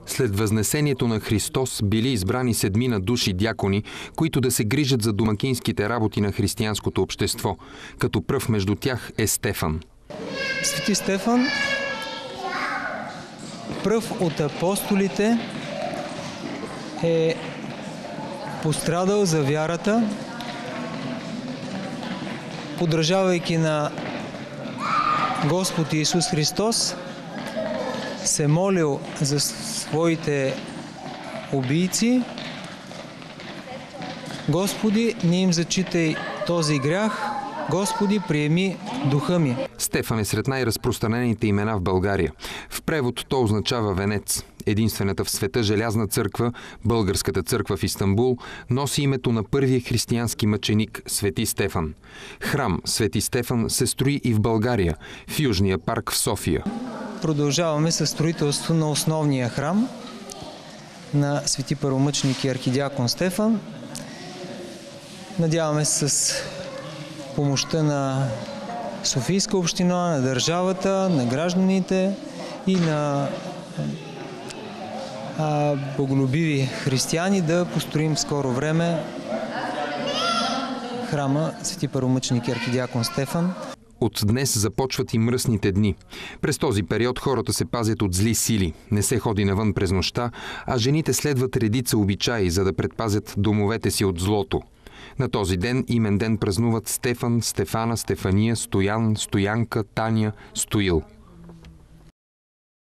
След възнесението на Христос били избрани 7 души дякони, които да се грижат за домакинските работи на християнското общество, като пръв между тях е Стефан. Свети Стефан, пръв от апостолите, е пострадал за вярата, подражавайки на Господ Исус Христос, се молил за своите убийци. Господи, не им зачитай този грях, Господи, приеми духа ми. Стефан е сред най-разпространените имена в България. В превод то означава венец. Единствената в света желязна църква, българската църква в Истанбул, носи името на първия християнски мъченик Свети Стефан. Храм Свети Стефан се строи и в България, в Южния парк в София. Продължаваме със строителство на основния храм на Свети първомъченик и архидиакон Стефан. Надяваме се с помощта на Софийска община, на държавата, на гражданите и на боголюбиви християни да построим в скоро време храма Свети първомъченик и архидиакон Стефан. От днес започват и мръсните дни. През този период хората се пазят от зли сили. Не се ходи навън през нощта, а жените следват редица обичаи, за да предпазят домовете си от злото. На този ден имен ден празнуват Стефан, Стефана, Стефания, Стоян, Стоянка, Таня, Стоил.